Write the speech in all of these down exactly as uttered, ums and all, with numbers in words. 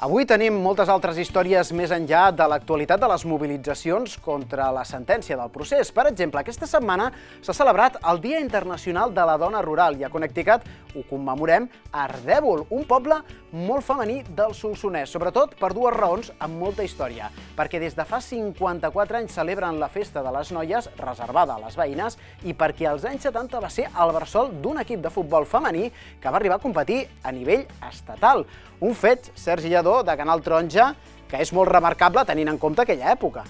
Avui tenim moltes altres històries més enllà de l'actualitat de les mobilitzacions contra la sentència del procés. Per exemple, aquesta setmana s'ha celebrat el Dia Internacional de la Dona Rural i a Connecticut ho commemorem a Ardèvol, un poble molt femení del Solsonès, sobretot per dues raons amb molta història. Perquè des de fa cinquanta-quatre anys celebren la Festa de les Noies, reservada a les veïnes, i perquè als anys setanta va ser el bressol d'un equip de futbol femení que va arribar a competir a nivell estatal. Un fet, Sergi Lledó, de Canal Taronja, que és molt remarcable tenint en compte aquella època.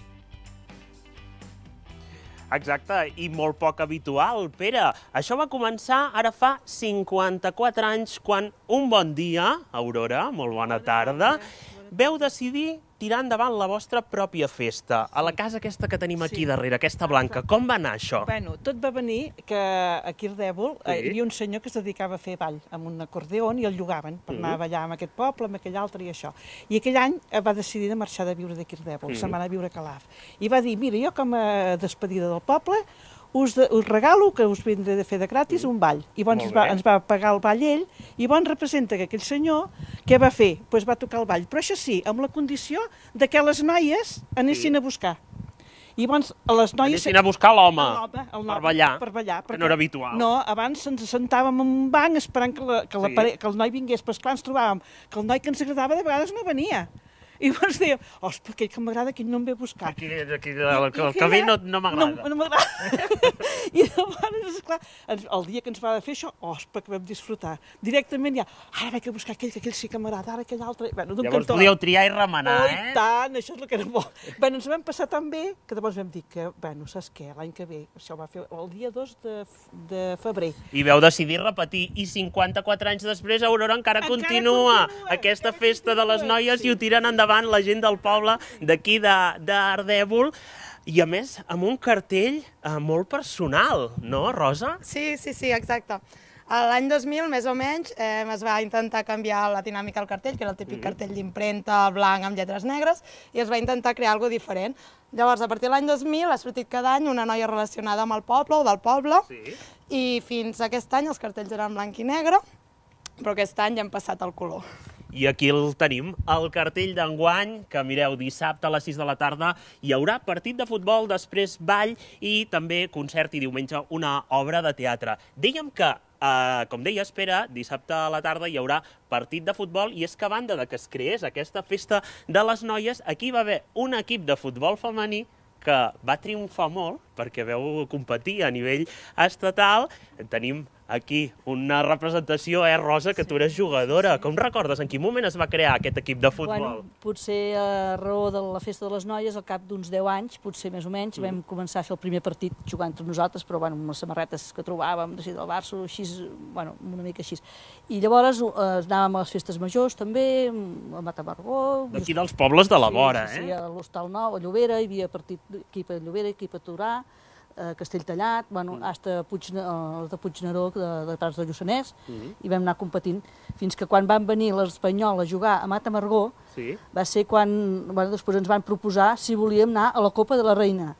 Exacte, i molt poc habitual, Pere. Això va començar ara fa cinquanta-quatre anys, quan un bon dia, Aurora, molt bona tarda, veu decidir tirar endavant la vostra pròpia festa, a la casa aquesta que tenim aquí darrere, aquesta blanca. Com va anar això? Bueno, tot va venir que aquí a Ardèvol hi havia un senyor que es dedicava a fer ball amb un acordeon i el llogaven per anar a ballar amb aquest poble, amb aquell altre i això. I aquell any va decidir de marxar de viure d'aquí a Ardèvol, se'n va anar a viure a Calaf. I va dir, mira, jo com a despedida del poble us, de, us regalo que us vindré de fer de gratis un ball. I llavors ens va, ens va pagar el ball ell, i llavors representa que aquell senyor, què va fer? Pues va tocar el ball, però això sí, amb la condició de que les noies anessin a buscar. I llavors les noies... Anessin a buscar l'home per ballar, per ballar, que no era habitual. No, abans ens sentàvem en un banc esperant que, la, que, la pare... que el noi vingués, però esclar ens trobàvem que el noi que ens agradava de vegades no venia. I llavors dèiem, ostres, aquell que m'agrada, aquell no em ve a buscar. Aquí, aquí, el, el que ve no, no m'agrada. No, no m'agrada. I llavors, esclar, el dia que ens va fer això, ostres, que vam disfrutar. Directament ja, ara vaig a buscar aquell, que aquell sí que m'agrada, ara aquell altre... Bueno, llavors podíeu triar i remenar, oh, eh? I tant, això és el que era bo. Bueno, ens vam passar tan bé que llavors vam dir que, bueno, saps què, l'any que ve, això ho va fer el dia dos de, de febrer. I vau decidir repetir, i cinquanta-quatre anys després Aurora encara, encara continua, continua aquesta encara festa continua, de les noies, sí. I ho tiren endavant la gent del poble d'aquí d'Ardèvol, i a més amb un cartell eh, molt personal, no, Rosa? Sí, sí, sí, exacte. L'any dos mil, més o menys, eh, es va intentar canviar la dinàmica del cartell, que era el típic mm. cartell d'impremta blanc amb lletres negres, i es va intentar crear alguna cosa diferent. Llavors, a partir de l'any dos mil ha sortit cada any una noia relacionada amb el poble o del poble, sí. I fins aquest any els cartells eren blanc i negre, però aquest any ja hem passat al color. I aquí el tenim, el cartell d'enguany, que mireu, dissabte a les sis de la tarda hi haurà partit de futbol, després ball i també concert i diumenge una obra de teatre. Dèiem que, eh, com deies, Pere, dissabte a la tarda hi haurà partit de futbol i és que a banda de que es creés aquesta festa de les noies, aquí va haver un equip de futbol femení que va triomfar molt perquè veu competir a nivell estatal. Tenim aquí una representació, eh, Rosa, que tu eres jugadora. Com recordes? En quin moment es va crear aquest equip de futbol? Bueno, potser a raó de la Festa de les Noies, al cap d'uns deu anys, potser més o menys, mm. vam començar a fer el primer partit jugant entre nosaltres, però bueno, amb les samarretes que trobàvem, de del Barça, així, bueno, una mica així. I llavors eh, anàvem a les festes majors també, a Matamargó... D'aquí dels pobles de la vora, sí, sí, eh? Sí, a l'Hostal Nou, a Llobera, hi havia partit equip a Llobera, equip a Torà, a Castelltallat, bueno, mm. hasta Puig, uh, de Puigneró, de, de Prats de Lluçanès, mm. i vam anar competint fins que quan van venir l'Espanyol a jugar a Matamargó, sí. Va ser quan, bueno, després ens van proposar si volíem anar a la Copa de la Reina.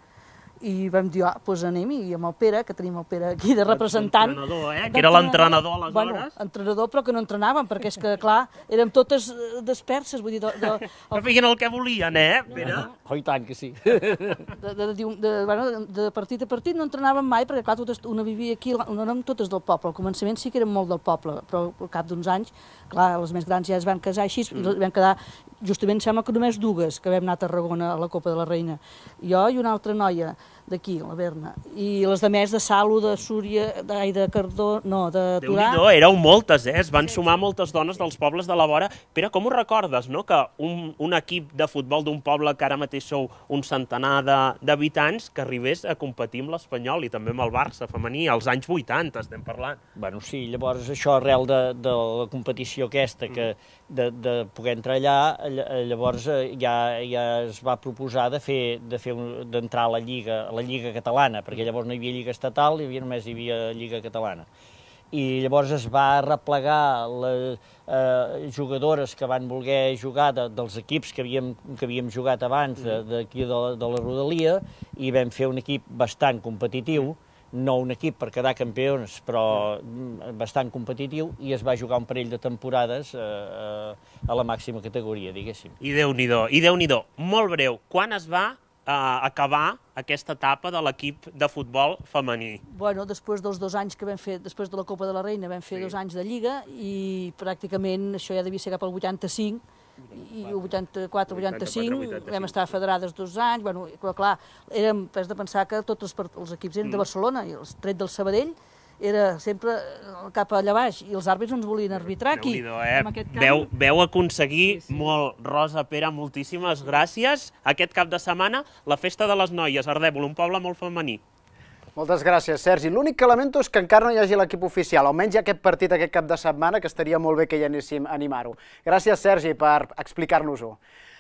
I vam dir, ah, doncs anem, i amb el Pere, que tenim el Pere aquí de representant... Entrenador, eh? Que era l'entrenador aleshores. Bueno, entrenador, però que no entrenàvem, perquè és que, clar, érem totes desperses, vull dir... De, de, que feien el que volien, eh, Pere? No, no. Oh, i tant que sí. De, de, de, de, bueno, de partit a partit no entrenàvem mai, perquè, clar, totes, una vivia aquí, no érem totes del poble. Al començament sí que érem molt del poble, però al cap d'uns anys, clar, les més grans ja es van casar així, mm. i vam quedar, justament sembla que només dues, que vam anar a Tarragona a la Copa de la Reina. Jo i una altra noia d'aquí, la Berna, i les de més de Salo, de Súria, de, de Cardó, no, de Torà... Déu-n'hi-do, éreu moltes, eh? Es van sumar moltes dones dels pobles de la vora. Pere, com ho recordes, no?, que un, un equip de futbol d'un poble que ara mateix sou un centenar d'habitants que arribés a competir amb l'Espanyol i també amb el Barça femení, als anys vuitanta estem parlant. Bueno, sí, llavors això arrel de, de la competició aquesta, que de, de poder entrar allà, llavors ja, ja es va proposar de fer, de fer d'entrar a la Lliga, a la Lliga Catalana, perquè llavors no hi havia Lliga Estatal, hi havia només hi havia Lliga Catalana. I llavors es va replegar les eh, jugadores que van voler jugar de, dels equips que havíem, que havíem jugat abans d'aquí de, de, de la Rodalia, i vam fer un equip bastant competitiu, no un equip per quedar campions, però bastant competitiu, i es va jugar un parell de temporades a la màxima categoria, diguéssim. I Déu-n'hi-do, i Déu-n'hi-do, molt breu, quan es va acabar aquesta etapa de l'equip de futbol femení? Bueno, després dels dos anys que vam fer, després de la Copa de la Reina, vam fer dos anys de Lliga i pràcticament això ja devia ser cap al vuitanta-cinc, i el vuitanta-quatre vuitanta-cinc vam estar federades dos anys, però clar, érem, has de pensar que tots els equips eren de Barcelona, i el tret del Sabadell era sempre cap allà baix, i els àrbitres no ens volien arbitrar aquí. Veu aconseguir molt. Rosa, Pere, moltíssimes gràcies. Aquest cap de setmana, la Festa de les Noies, Ardèvol, un poble molt femení. Moltes gràcies, Sergi. L'únic que lamento és que encara no hi hagi l'equip oficial, almenys hi ha aquest partit aquest cap de setmana, que estaria molt bé que hi anéssim a animar-ho. Gràcies, Sergi, per explicar-nos-ho.